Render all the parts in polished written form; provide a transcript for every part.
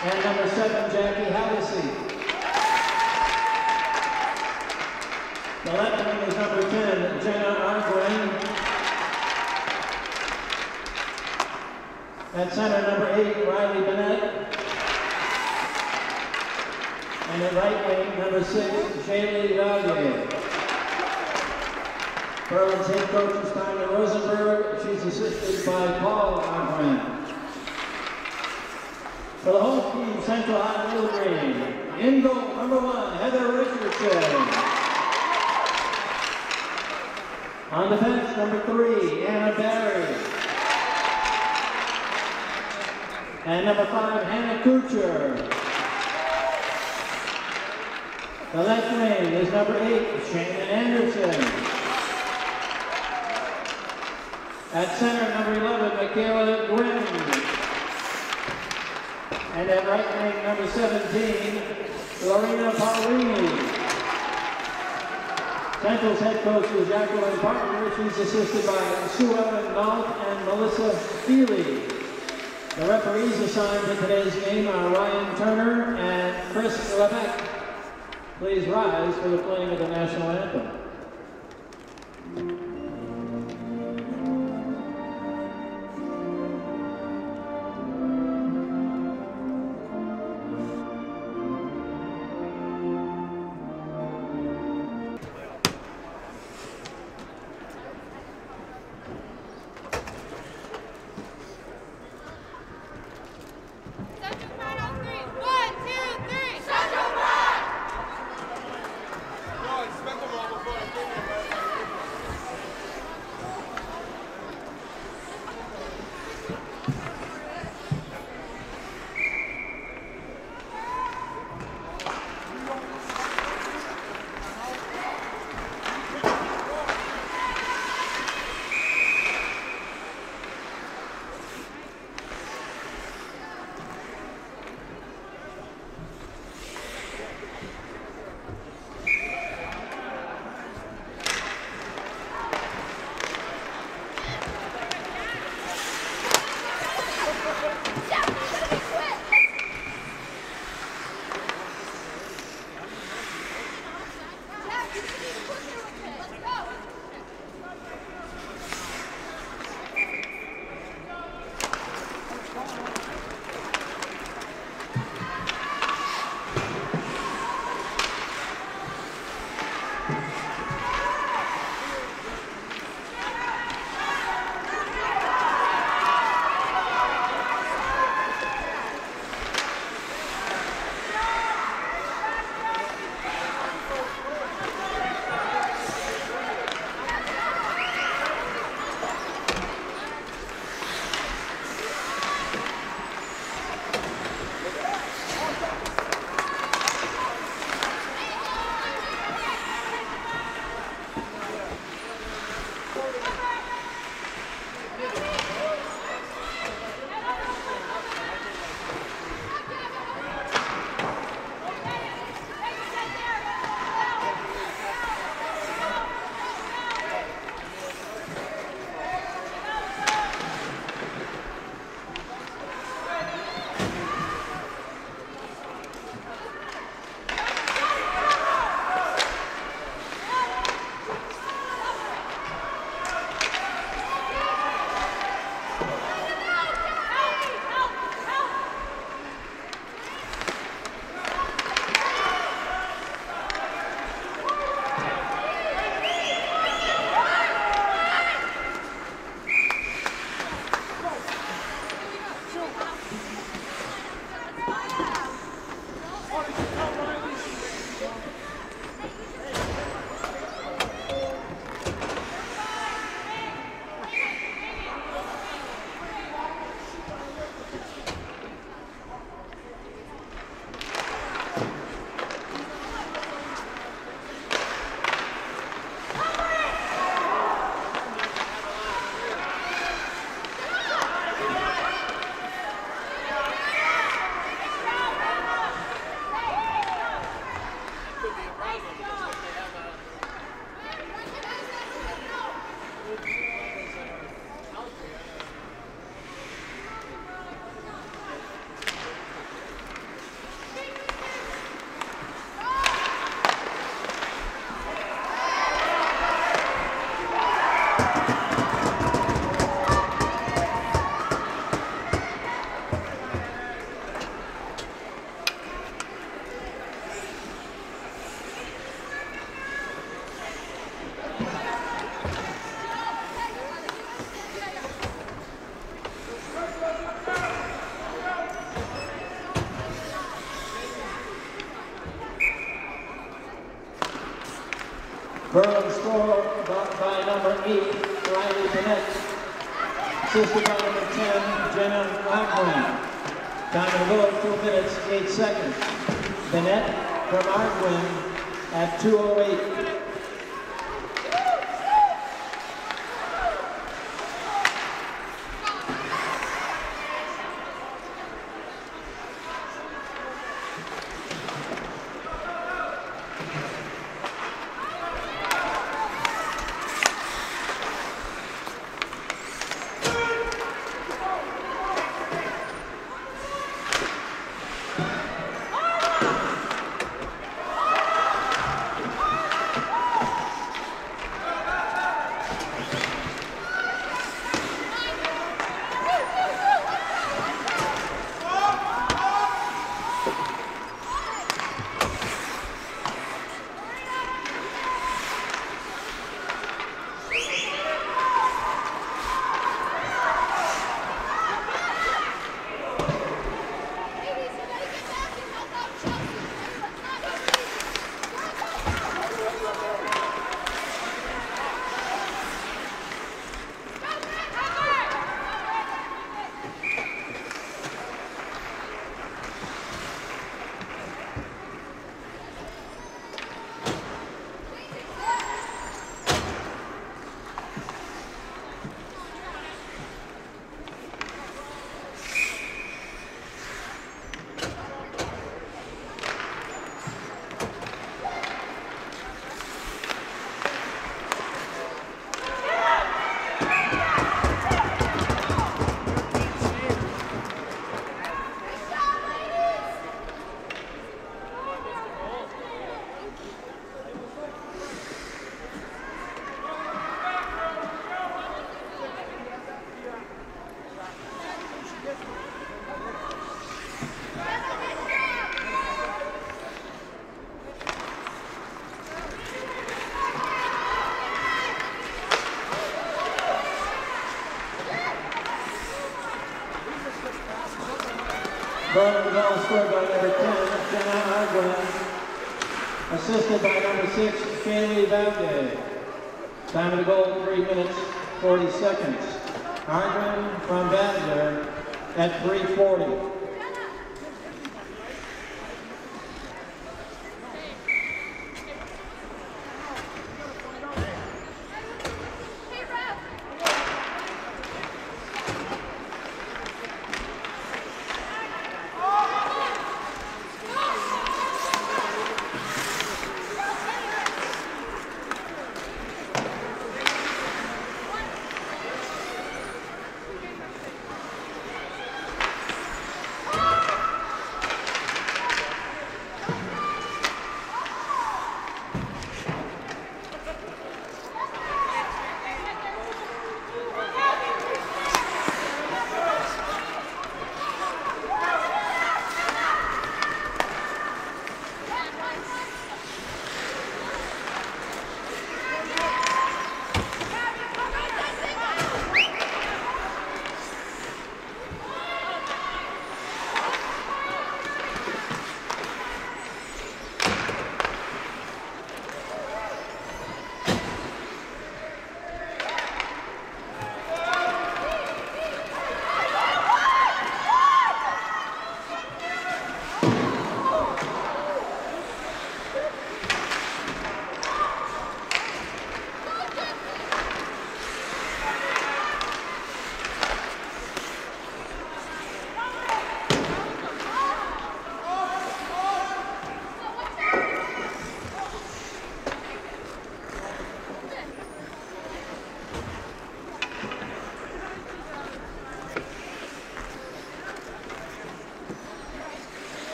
And number 7, Jackie Hallisey. The left wing is number 10, Jenna Arguin. At center, number 8, Riley Bennett. And at right wing, number 6, Shaylee Valier. Berlin's head coach is Tanya Rosenberg. She's assisted by Paul Arguin. For the home team, Central High Middle Green. In goal, number 1, Heather Richardson. On defense, number 3, Anna Barry. And number 5, Hannah Kucher. The left wing is number 8, Shannon Anderson. At center, number 11, Michaela Grimm. And at right wing, number 17, Lorena Paulini. Central's head coach is Jacqueline Partner. She's assisted by Sue Ellen Nault and Melissa Feely. The referees assigned to today's game are Ryan Turner and Chris Levesque. Please rise for the playing of the national anthem. Go, expect them all before. Berlin score by number 8, Riley Bennett. Assisted by number 10, Jenna Arguin. Time to go, 2 minutes, 8 seconds. Bennett from Arguin at 2:08. Berlin goal scored by number 10, Jenna Arguin. Assisted by number 6, Kaylee Valde. Time of the goal, 3 minutes, 40 seconds. Arguin from Valde at 3:40.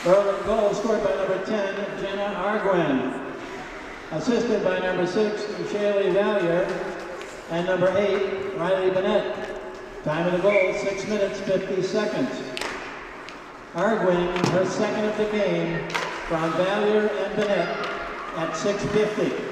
Early goal scored by number 10, Jenna Arguin. Assisted by number 6, Shaylee Valier. And number 8, Riley Bennett. Time of the goal, 6 minutes, 50 seconds. Arguin, her second of the game, from Valier and Bennett at 6:50.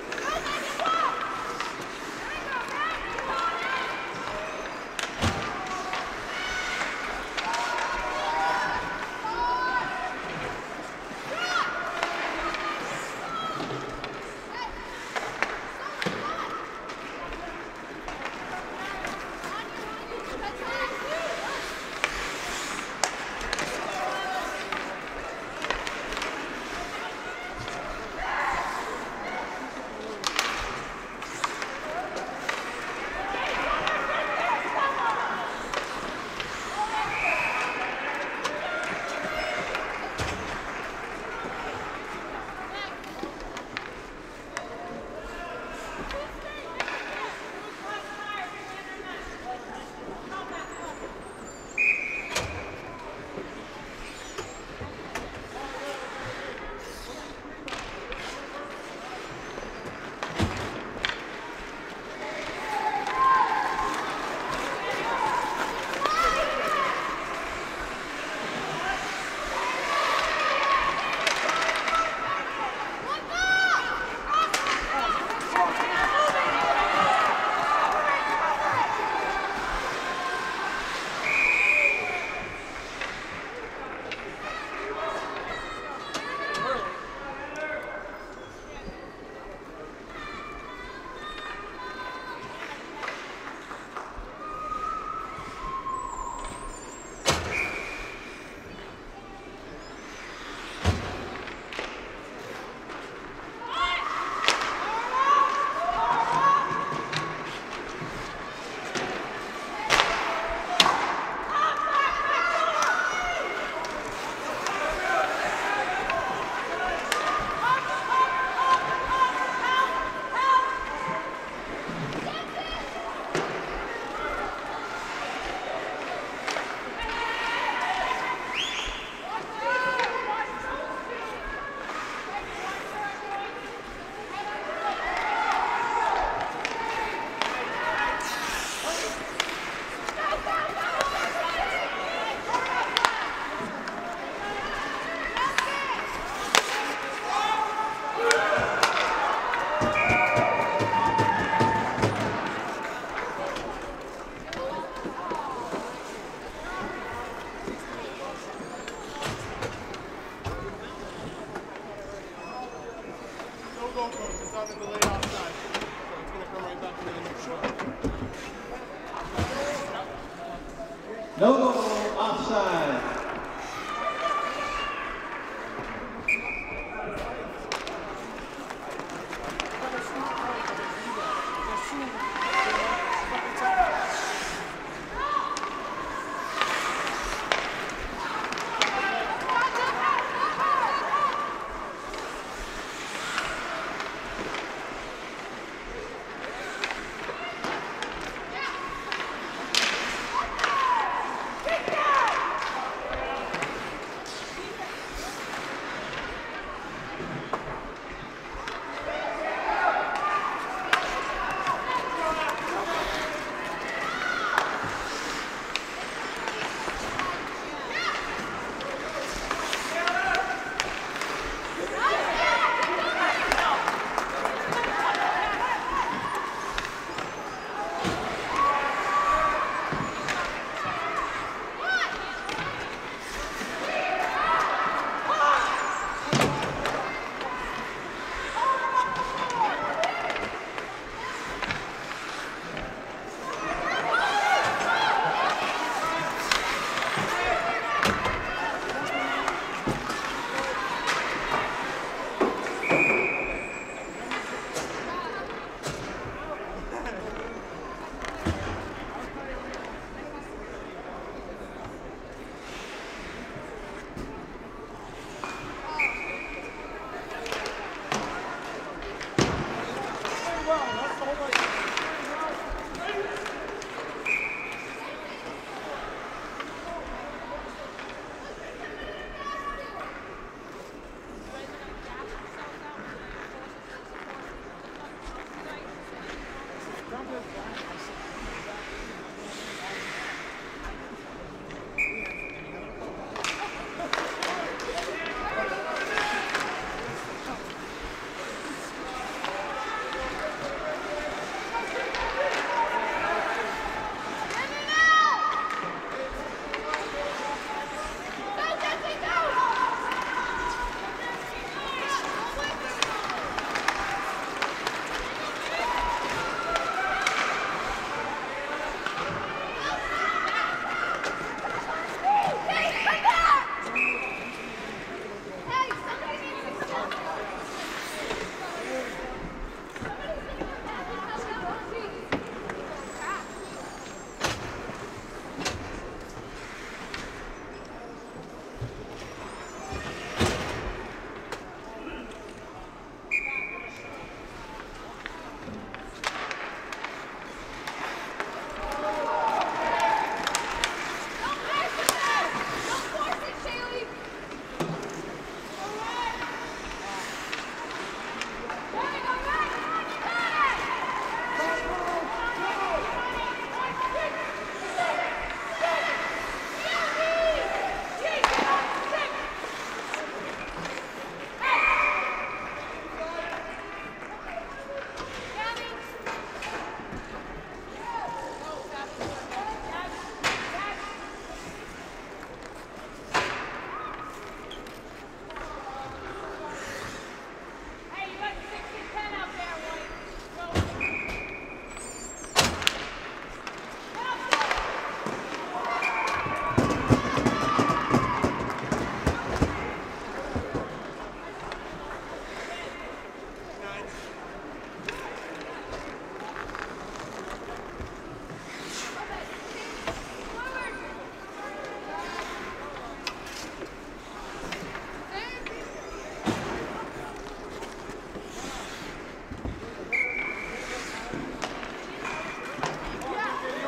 No goal, offside.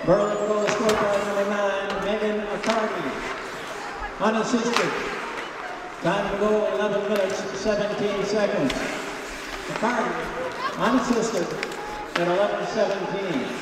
Berlin will go to scorecard number 9, Megan Accardi. Unassisted. Time to go 11 minutes, 17 seconds. Accardi, unassisted at 11:17.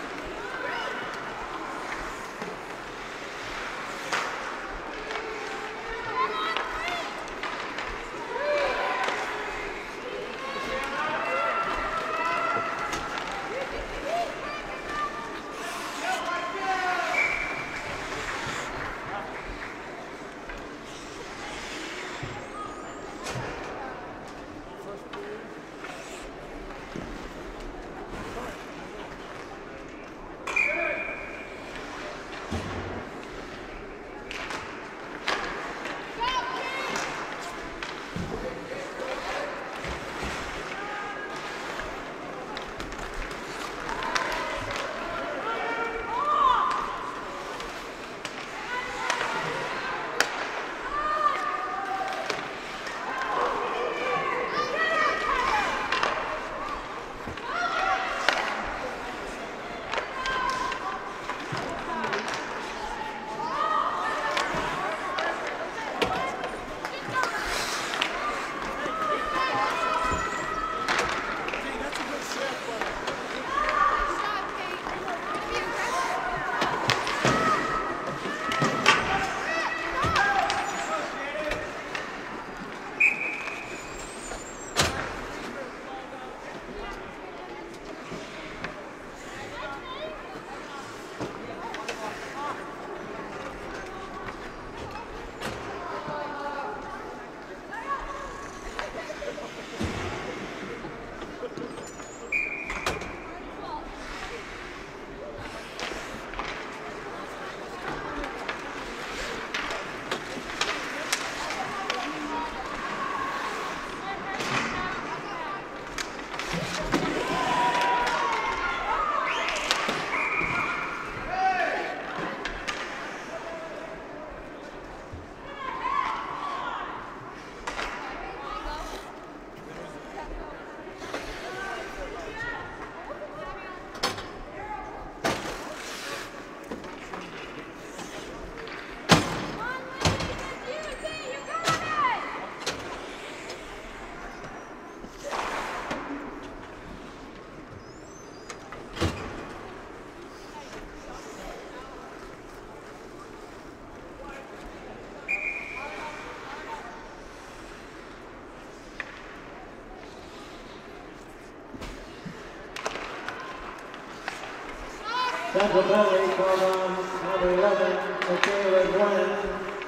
Central penalty for number 11, Michaela Gwen.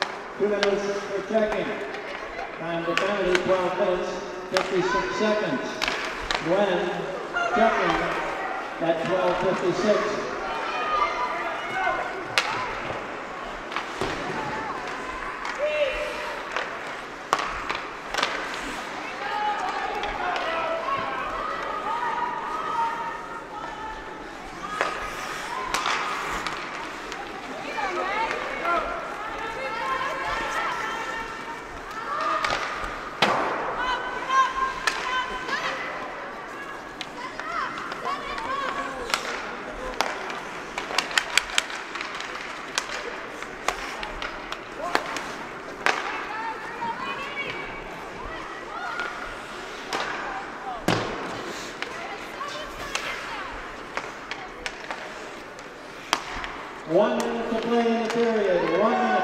2 minutes for checking. Time to penalty, 12 minutes, 56 seconds. Gwen checking at 12:56. One minute to play in the period. 1 minute.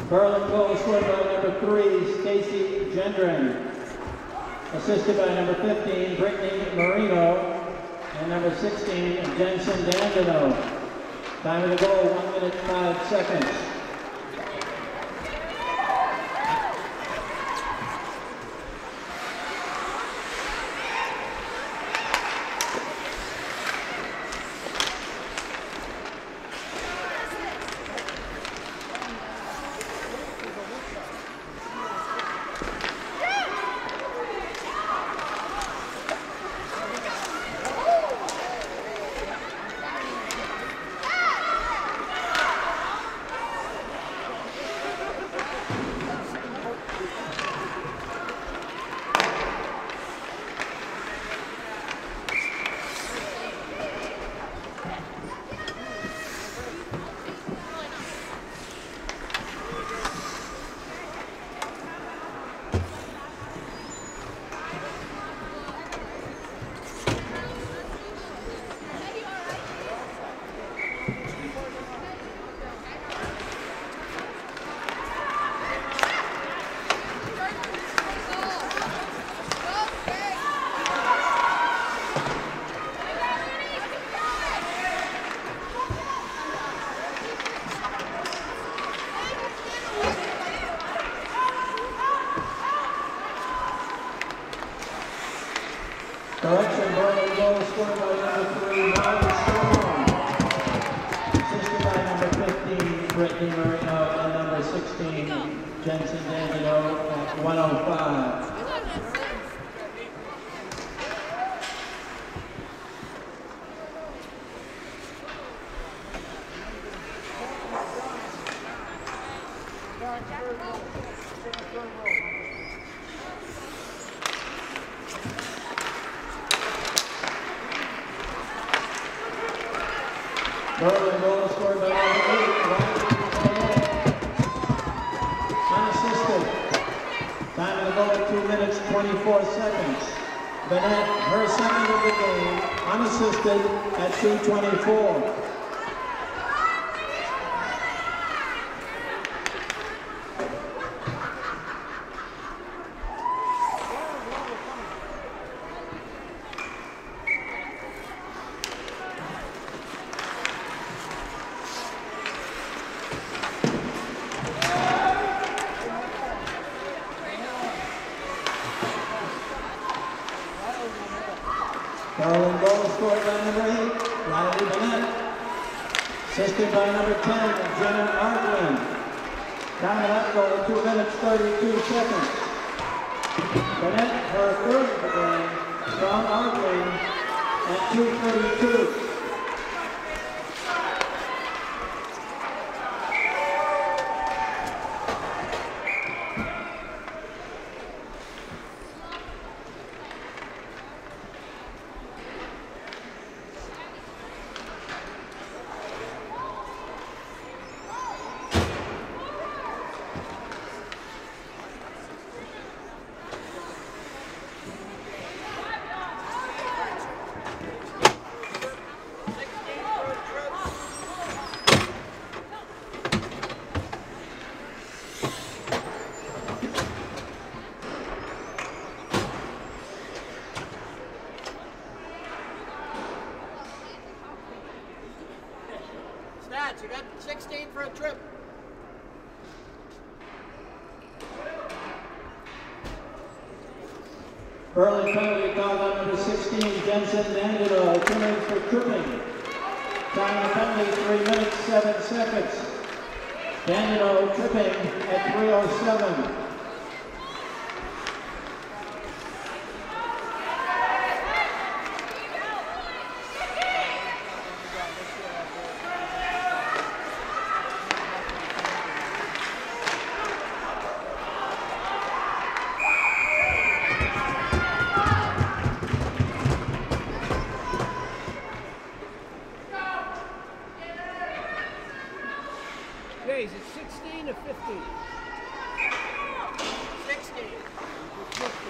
Berlin goal scored by number 3, Stacy Gendron. Assisted by number 15, Brittany Marino, and number 16, Jensen Dandino. Time of the goal, 1 minute 5 seconds. Correction, Berlin goal scored by number 3, Molly Strong. Assisted by number 15, Brittany Marino, and number 16, Jensen Dandino at 1:05. Berlin goal scored by number 8, Ryan unassisted. Time of the goal, 2 minutes, 24 seconds. Bennett, her second of the game, unassisted at 2:24. Berlin goal scored by number 8, Riley Bennett. Assisted by number 10, Jenna Arglin. Time of that goal, 2 minutes, 32 seconds. Bennett, her third of the game, from Arglin at 2:32. Stats, you got 16 for a trip. Berlin penalty called on number 16, Jensen Dandino, penalty for tripping. Time of penalty, 3 minutes, 7 seconds. Dandino tripping at 3:07. Is it 16 or 15? 16. 15.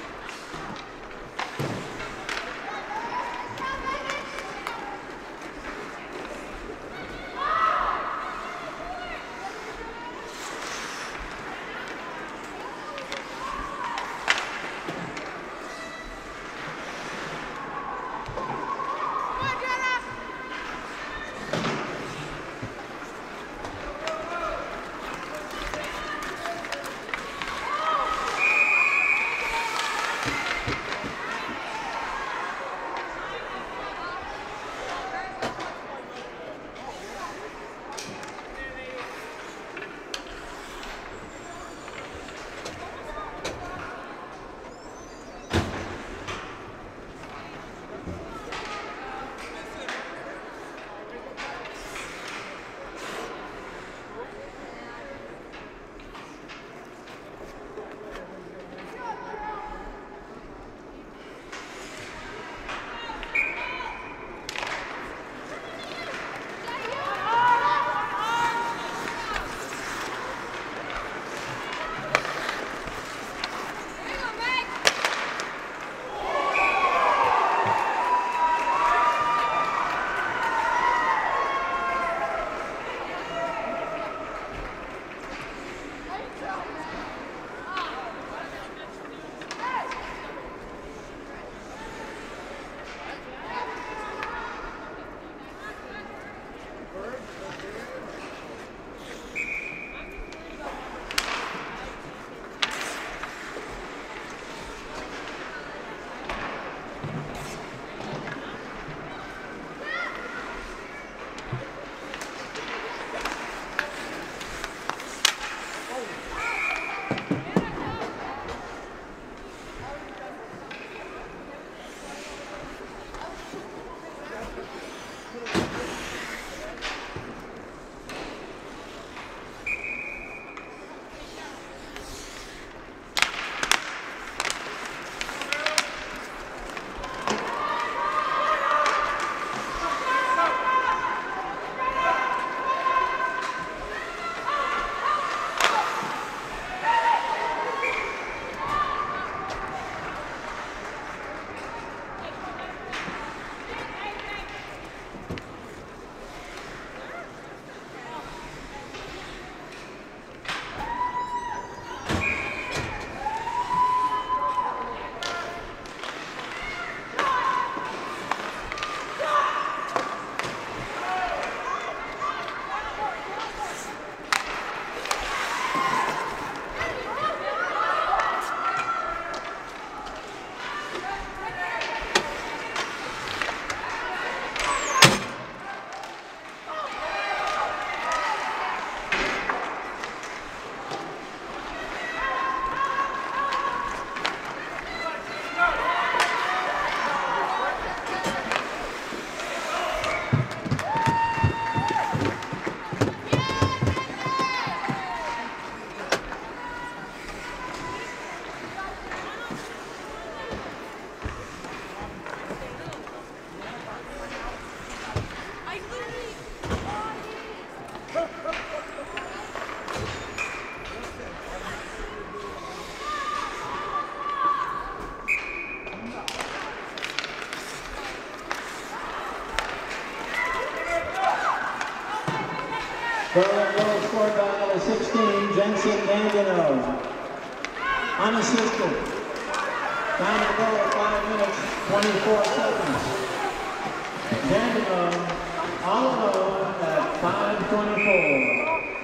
16, Jensen Dandino. Unassisted. Time to go, 5 minutes, 24 seconds. Dandino all alone at 5:24.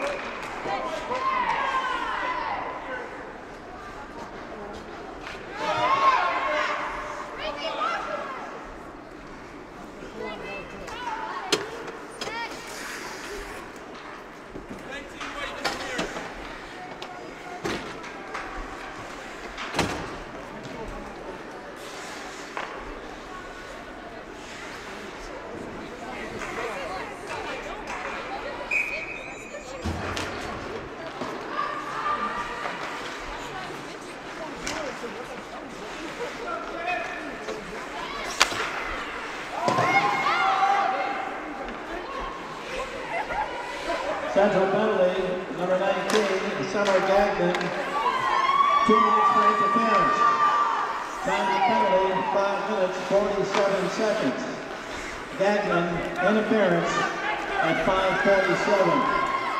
Central penalty, number 19, Summer Gagnon, 2 minutes for interference. Time to penalty, 5 minutes, 47 seconds. Gagnon, interference at 5:47.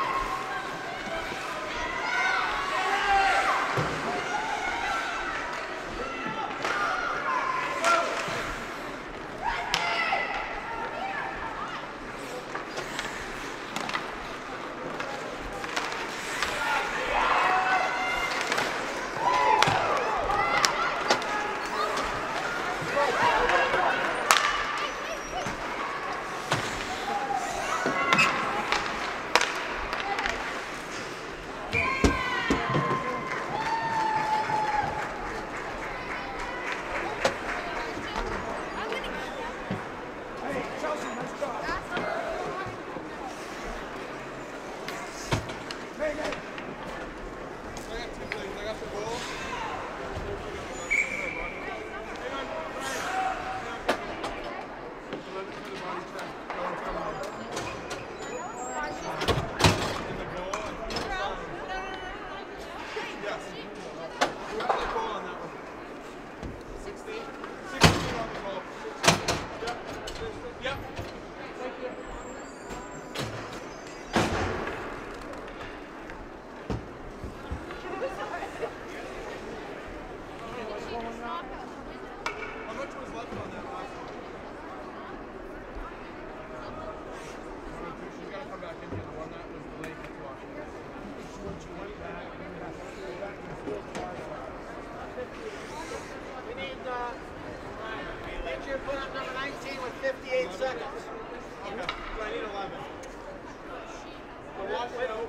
Put up number 19 with 58 seconds. Okay, so I need 11. So watch it out.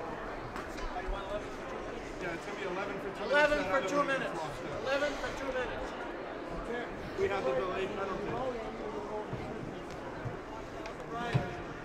Yeah, it's going to be 11 for 2 11 minutes. for 2 minutes. 11 for 2 minutes. We have the delay penalty. Right.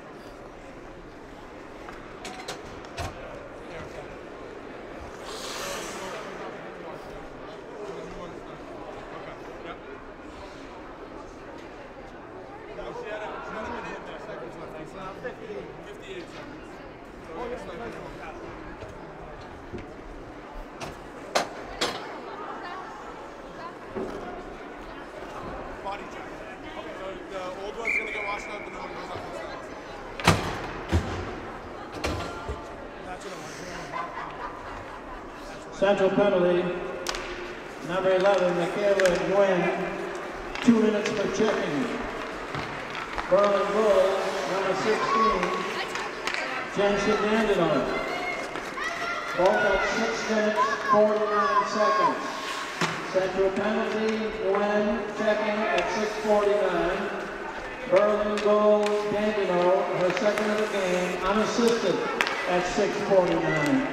Body check. Okay, so the old one's going to get washed out, the new one goes up instead. That's what I want. Central penalty, number 11, Michaela Nguyen, 2 minutes for checking. Berlin Bull, number 16, Jensen Dandino. Both at 6 minutes, 49 seconds. Central penalty, Nguyen checking at 6:49. Berlin Bull, Dandino, her second of the game, unassisted at 6:49.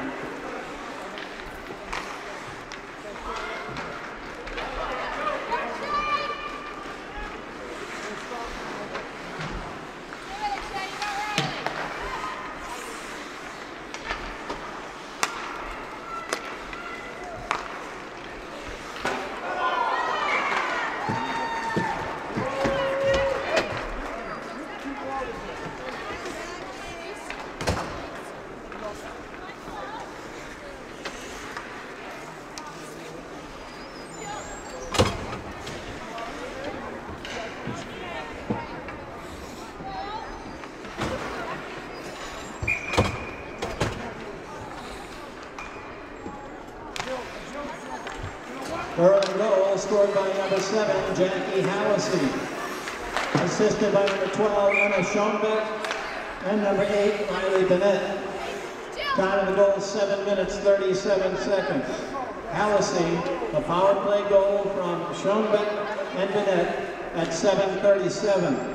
Early goal scored by number 7, Jackie Hallisey. Assisted by number 12, Emma Schoenbeck, and number 8, Riley Bennett. Time of the goal, 7 minutes, 37 seconds. Hallisey, a power play goal from Schoenbeck and Bennett at 7:37.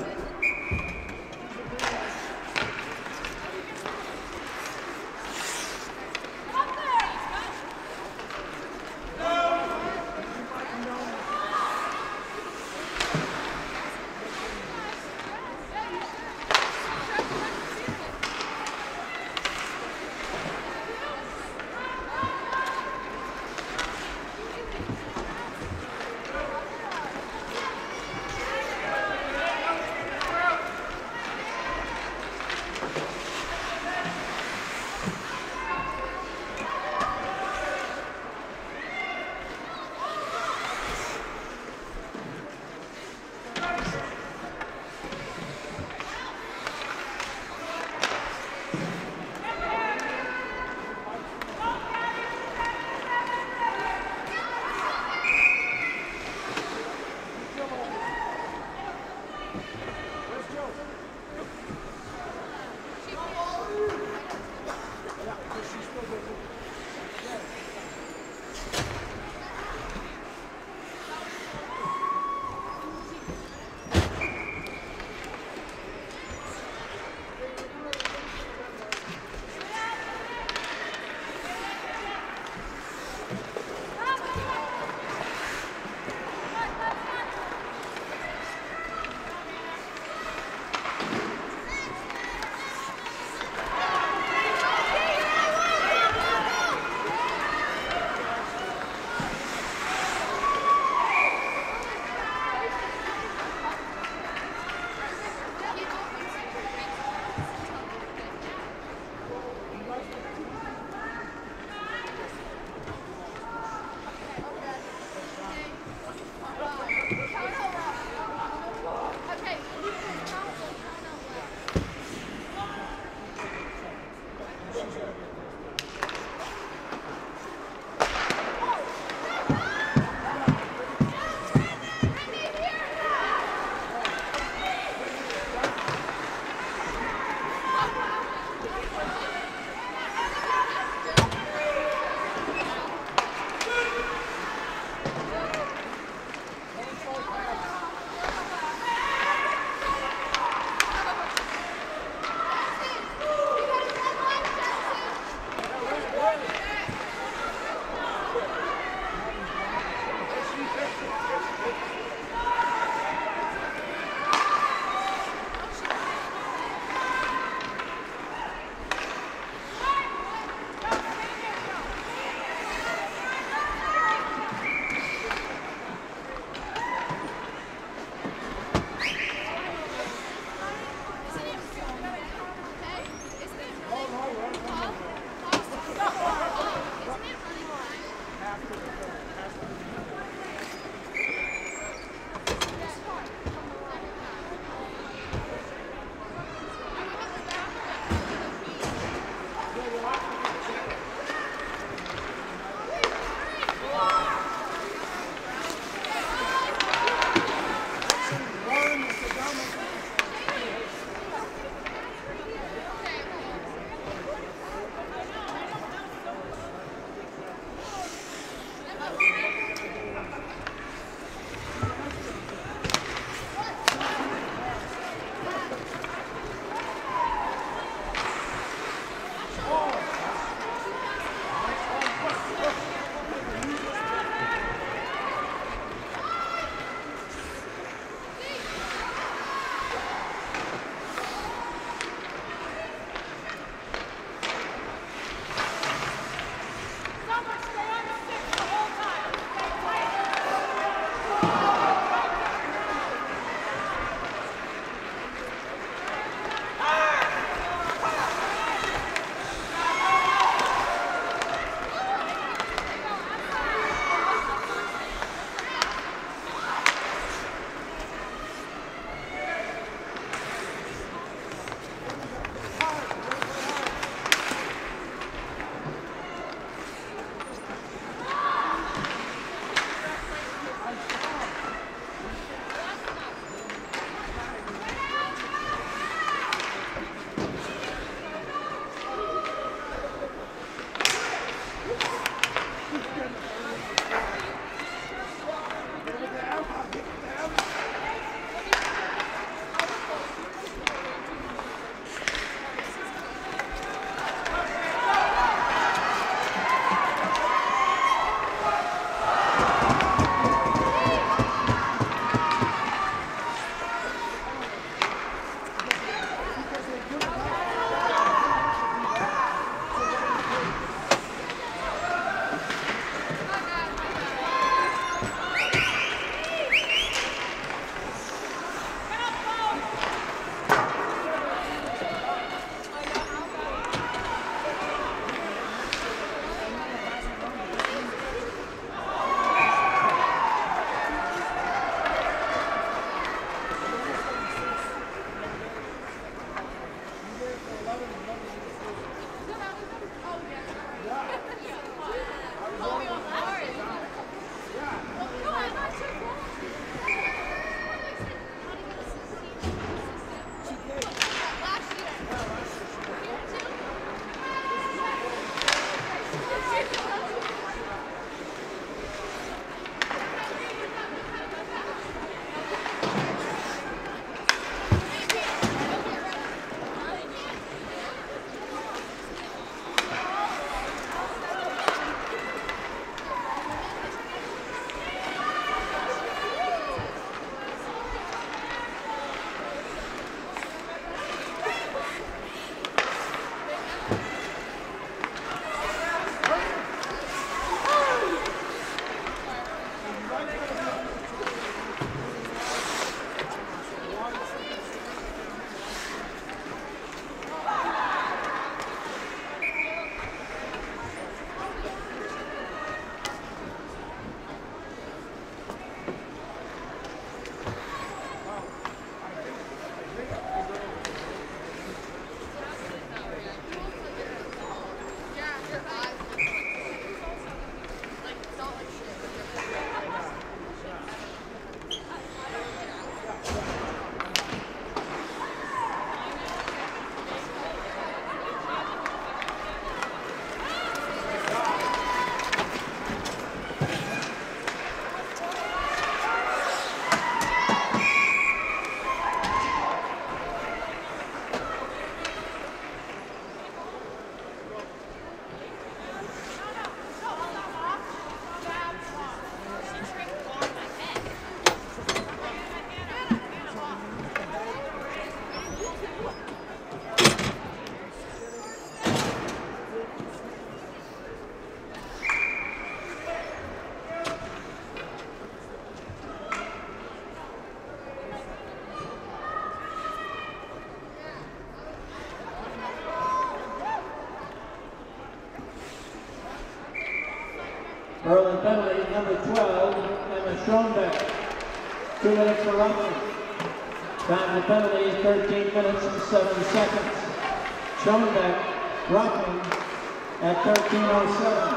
Early penalty, number 12, Emma Schoenbeck. 2 minutes for roughing. Time to penalty, 13 minutes and 7 seconds. Schoenbeck roughing at 13:07.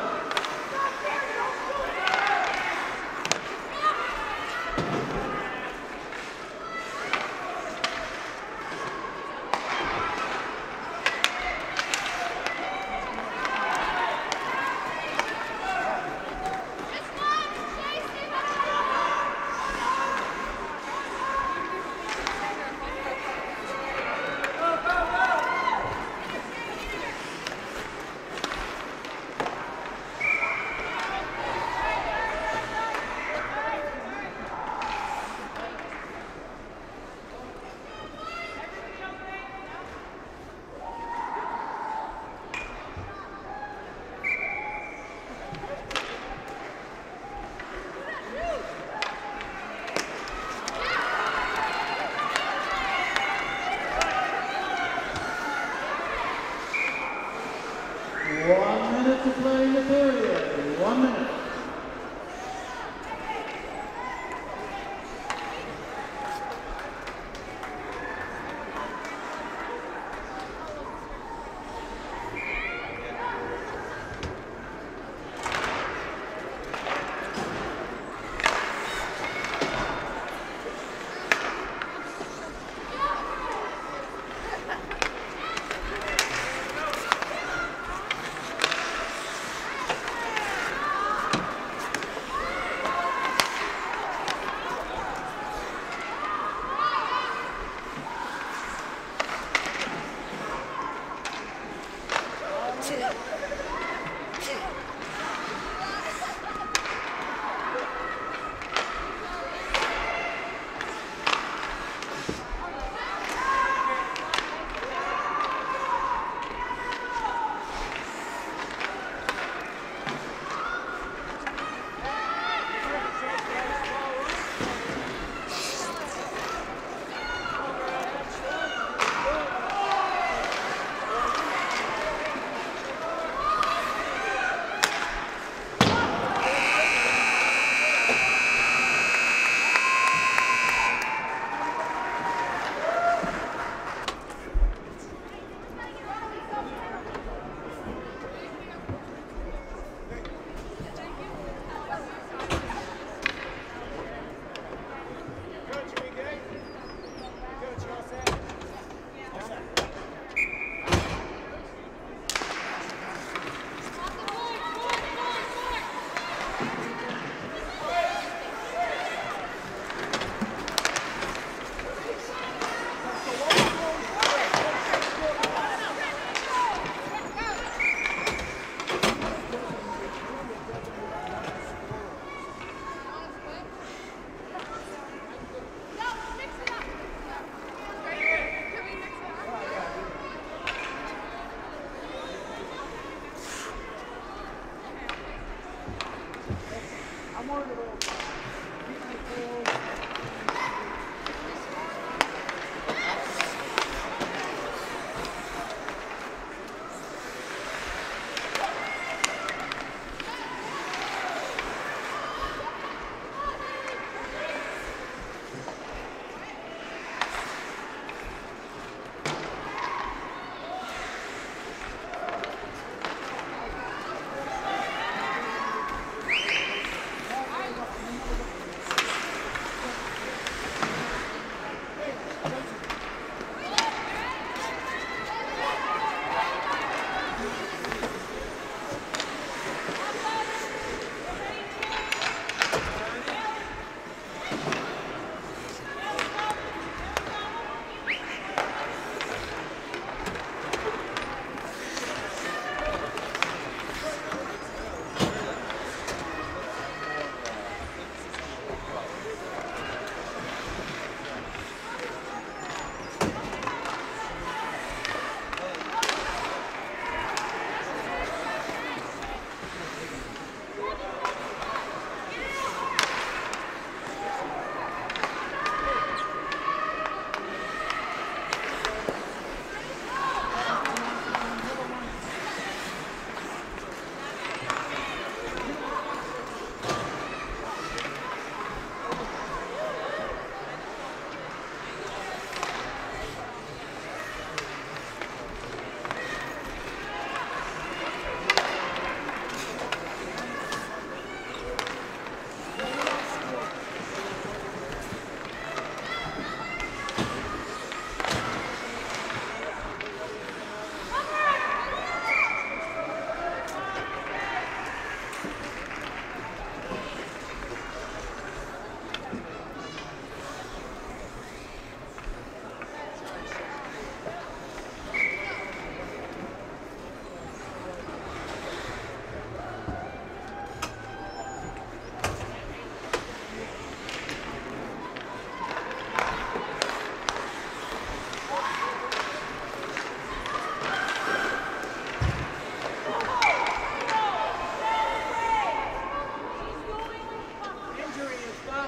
To play in the period. 1 minute.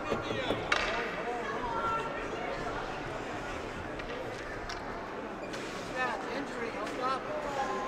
Stats, injury, I'll stop it.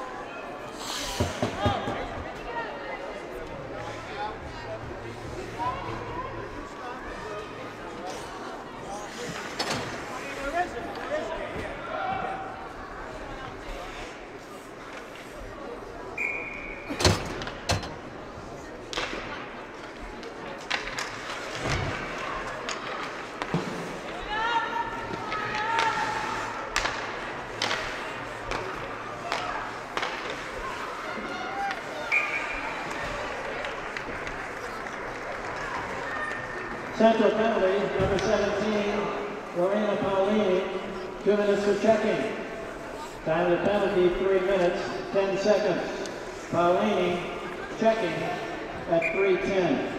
Central penalty, number 17, Lorena Paulini, 2 minutes for checking. Time of the penalty, 3 minutes, 10 seconds. Paulini checking at 3:10.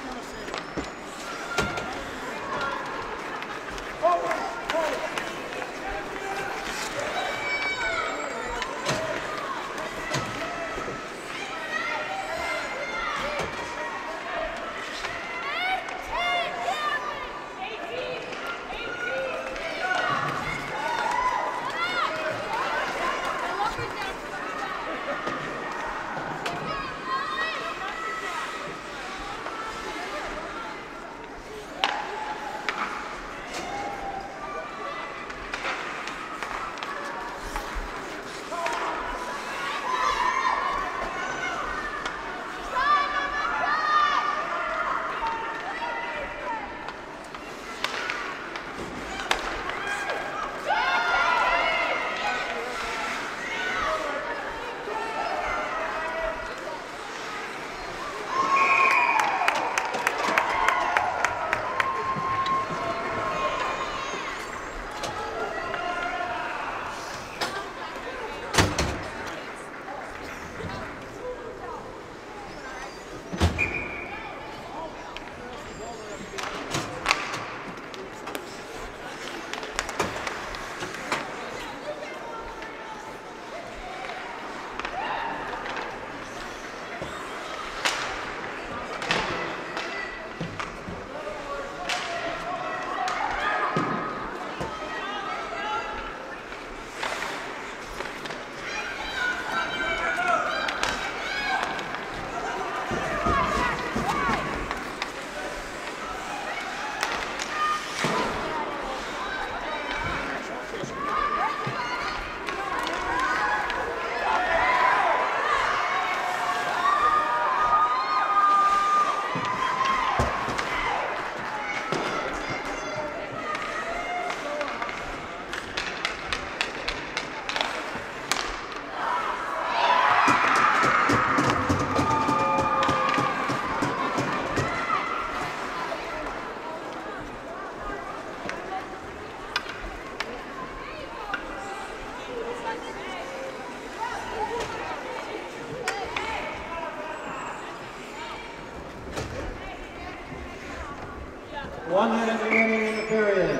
1 minute remaining in the period.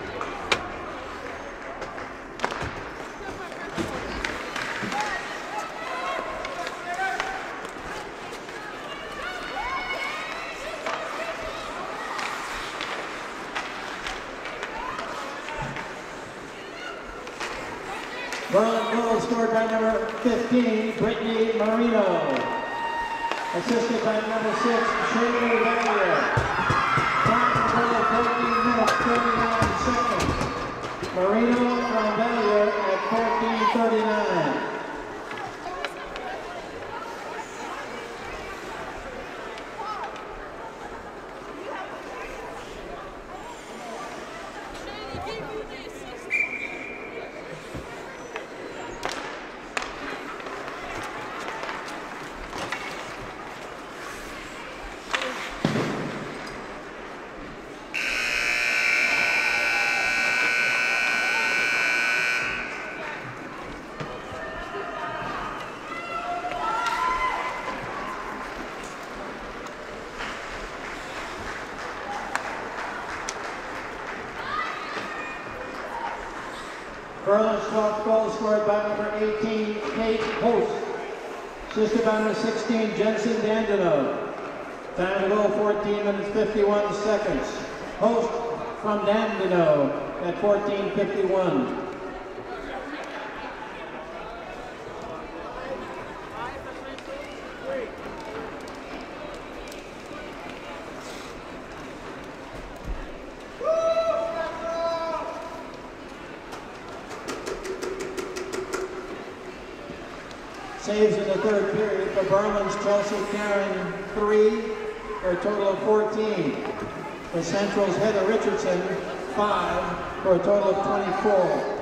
Berlin goal scored by number 15, Brittany Marino. Assisted by number 6, Shirley Valier. Time total 14 minutes, 39 seconds. Marino from Valier at 14:39. Berlin's 12th goal scored by number 18, Kate Host. Assisted by number 16, Jensen Dandino. Time to go 14 minutes 51 seconds. Host from Dandino at 14:51. Saves in the third period for Berlin's Chelsea Karen 3 for a total of 14. For Central's Heather Richardson 5 for a total of 24.